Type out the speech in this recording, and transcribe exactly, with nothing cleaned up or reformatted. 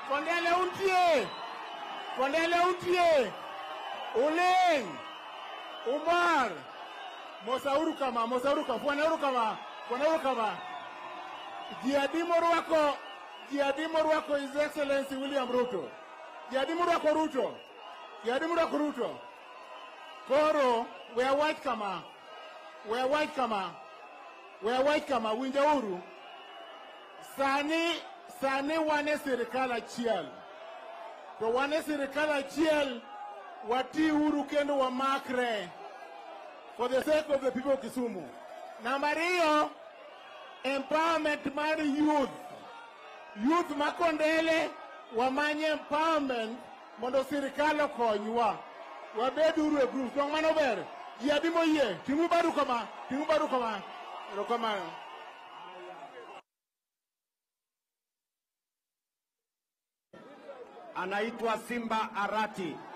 Kondele untie. Kondele untie. Uleng. Umar. Mosauru kama, Mosauru kama, Fuanauru kama, Fuanauru kama. Jiadimo Rwako, Jiadimo Rwako His Excellency William Ruto. Jiadimo Rwako Ruto. Jiadimo Rwako Ruto. Koro, we are white kama. We are white kama. We are white kama, Winjauru. Sani, Sani wane serikala chiel. To wane serikala chiel, wati uru kendo wa makre. For the sake of the people of Kisumu. Namario, empowerment mar youth. Youth makondele, wamanye empowerment, mondo sirikalo konywa. Wabedu uru e group. Tong mano ber. Jiadimo ye. Timu baru kama. Timu baru kama. Rokama. Anaitwa Simba Arati.